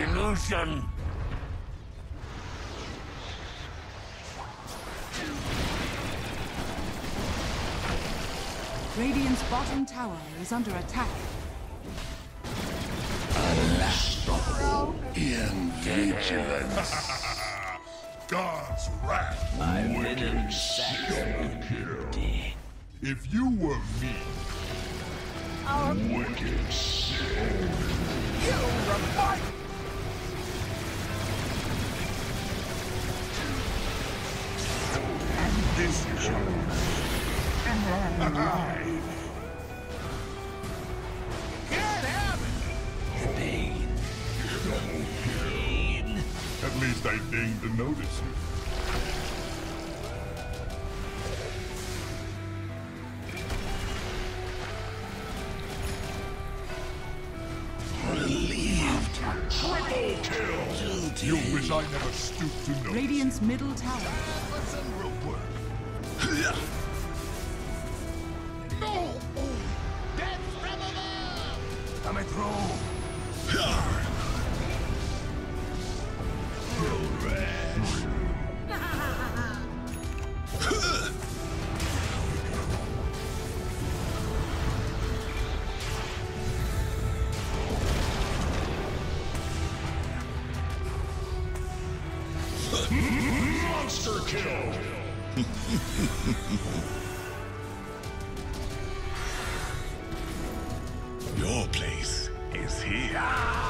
Illusion! Radiant's bottom tower is under attack. Unstoppable in vigilance. God's wrath. I've been in Saxon. If you were me, Our wicked sin. you fight. And this chose. Can't have it. At least I deigned to notice you. Relieved. Triple kill! You wish I never stooped to notice. Radiant's middle tower. Lesson will work. No. Death from above. Coming through. Monster kill! Your place is here.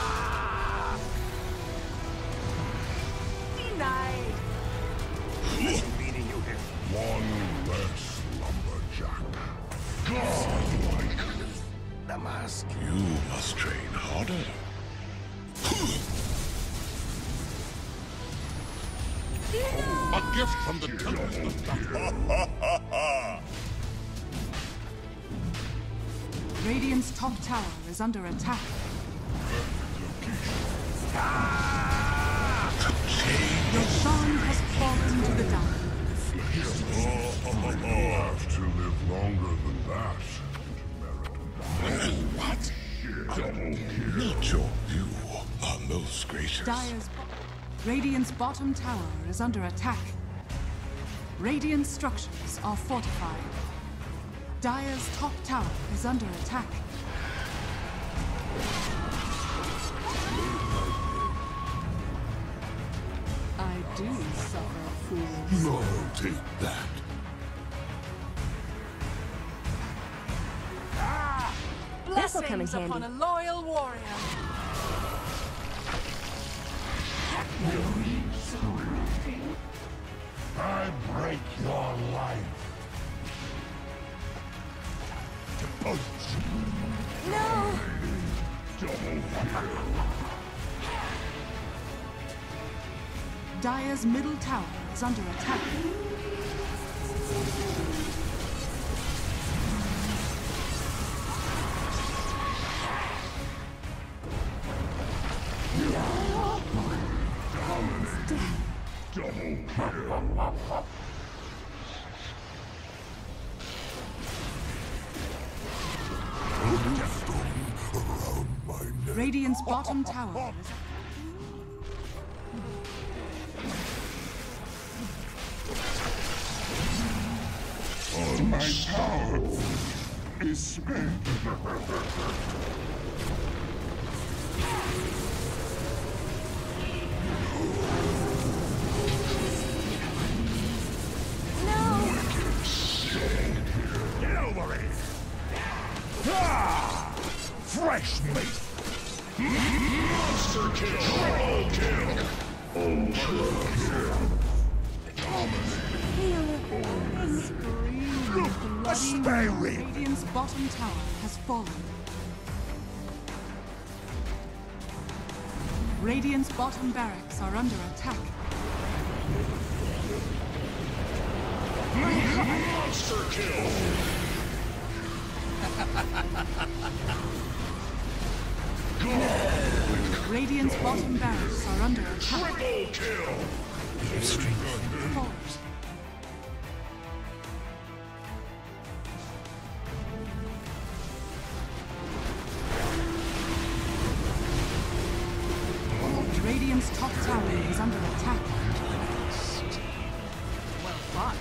Denied. Meaning you here. One less lumberjack. Godlike. The mask. You must train harder. A gift from the Tempest of Battle. Radiant's top tower is under attack. Roshan has fallen to the down. You have to live longer than that to merit What? double kill. Not your view are most gracious. Radiant's bottom tower is under attack. Radiant structures are fortified. Dire's top tower is under attack. I do suffer fools. No, take that. This'll come in Blessings upon handy. a loyal warrior. I break your life. To punch. No! Double kill. Dire's middle tower is under attack. Double kill. Around my neck. Radiant's bottom tower is All my power is spent. Get over it! Ah! Fresh meat! Monster kill! Triple kill! Ultra kill! A spare rib! Radiant's bottom tower has fallen. Radiant's bottom barracks are under attack. Monster kill! Radiant's bottom barracks are under attack. Triple kill! Force. is under attack. Well fought.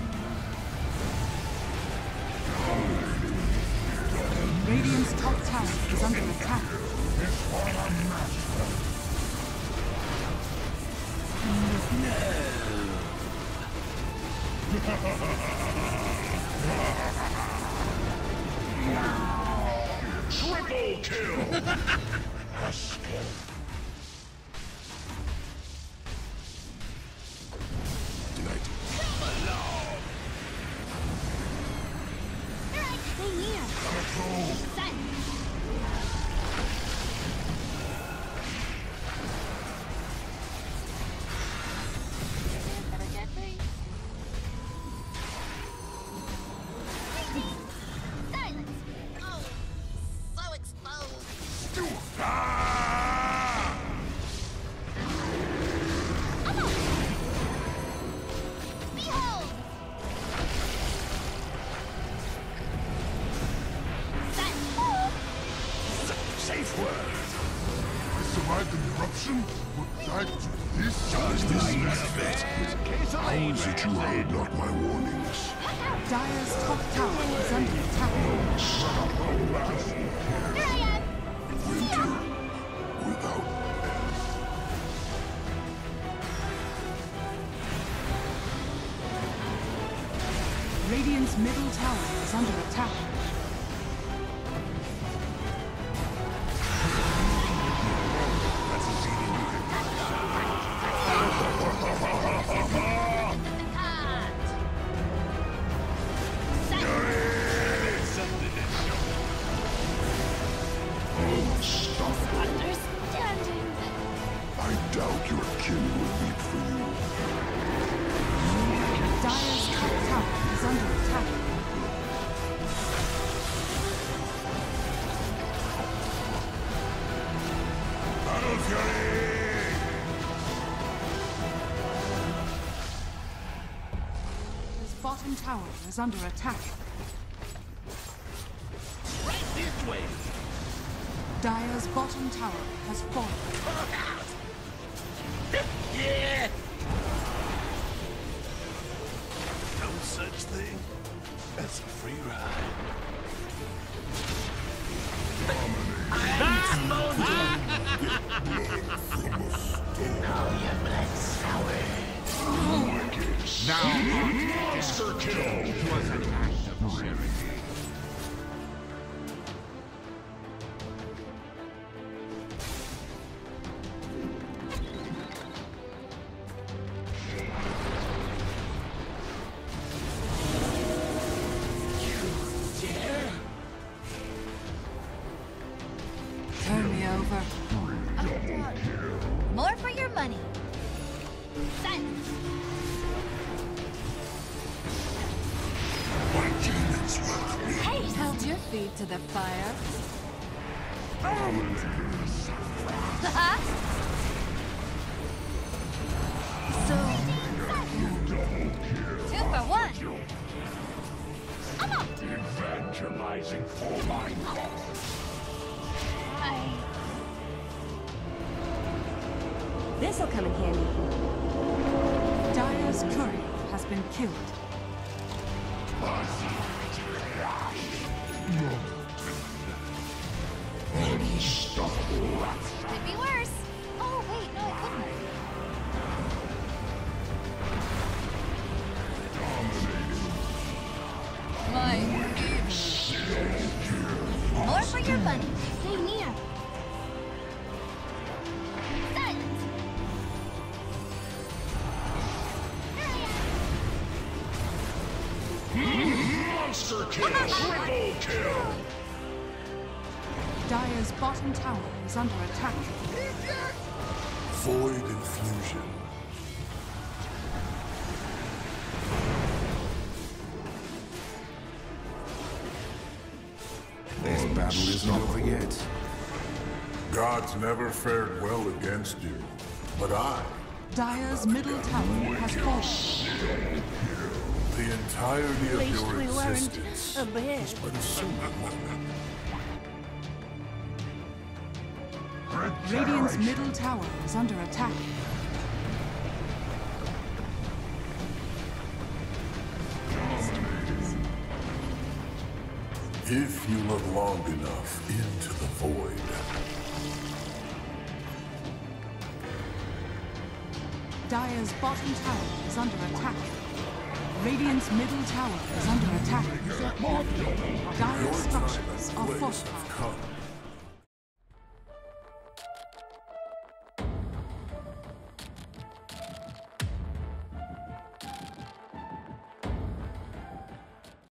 Radiant's top tower is under attack. Triple kill! Stay near. Set. Silence. Oh, so exposed. Behold. Safe word. I survived an eruption, but died to this? Does this benefit? How is it you heard not my warnings? Dire's top tower is under attack. Here I am. Winter without Radiant's middle tower is under attack. Understanding. I doubt your kin will weep for you. Dire's top tower is under attack. Battle Fury! His bottom tower is under attack. Right this way. Dire's bottom tower has fallen. Yeah. No such thing as a free ride. Monster kill! Was an act of charity. Turn me over. More for your money. Silence. My demons welcome me. Hey, Held your feet to the fire. So, 2 for 1. Come on. Evangelizing for my cause. This'll come in handy. Dire's courier has been killed. Could be worse. Oh, wait, no, it couldn't. More for your money. Stay near. Silence. Monster kill! Triple kill! Dire's bottom tower is under attack. Void infusion. This battle is not over yet. Gods never fared well against you, but I, Dire's middle tower has fallen. the entirety of your existence, is but a symbol. Radiant's middle tower is under attack. If you look long enough into the void. Dire's bottom tower is under attack. Radiant's middle tower is under attack. Dire's structures are Ways have fortified. come.